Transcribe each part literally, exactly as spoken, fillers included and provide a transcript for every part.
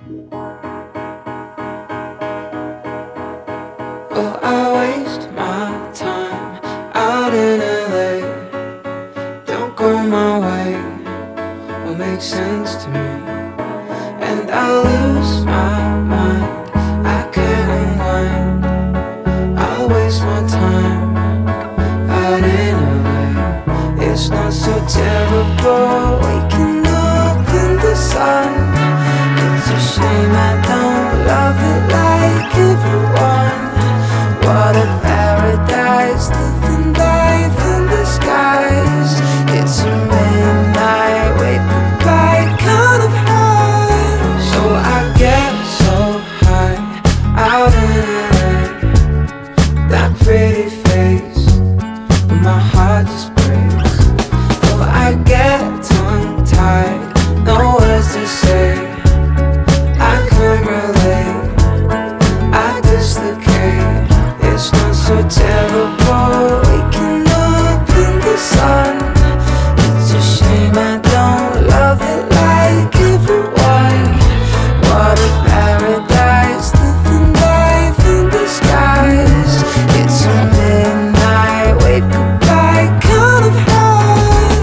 Oh, I waste my time out in L A. Don't go my way, what makes sense to me. And I lose my mind, I can't unwind. I waste my time out in L A. It's not so terrible waking up in the sun. It's a shame I don't love it like everyone. What a paradise, living life in the skies. It's a midnight wave goodbye kind of high. So I get so high out in L A. That pretty face, but my heart just breaks. Oh, I get tongue-tied, no words to say. I can't relate, I dislocate. It's not so terrible waking up in the sun. It's a shame I don't love it like everyone. What a paradise, living life in the skies. It's a midnight wave goodbye kind of high.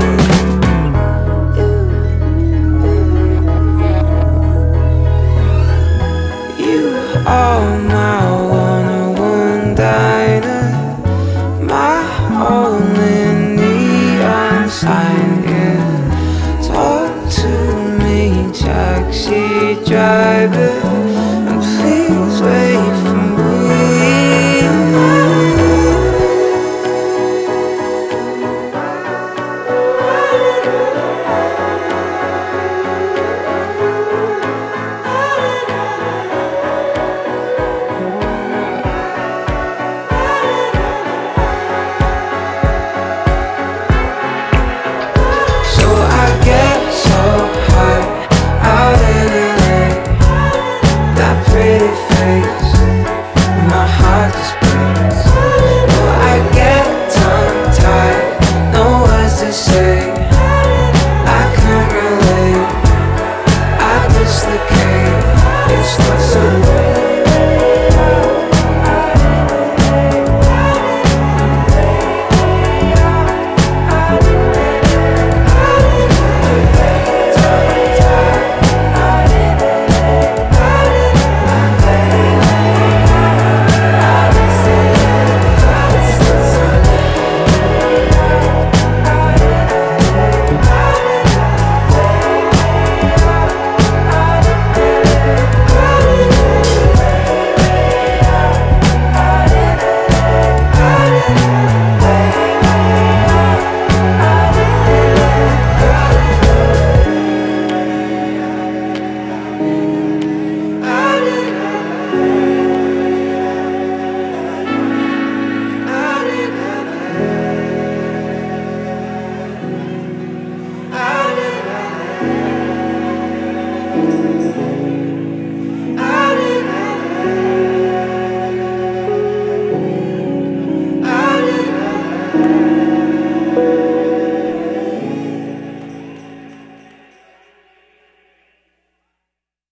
You, you are my one-on-one diner, my only neon sign, yeah. Talk to me, taxi driver, and please wait for me. So I get so high out in L A. That pretty face, my heart just breaks. Oh, I get tongue-tied, no words to say. I can't relate, I dislocate. It's not so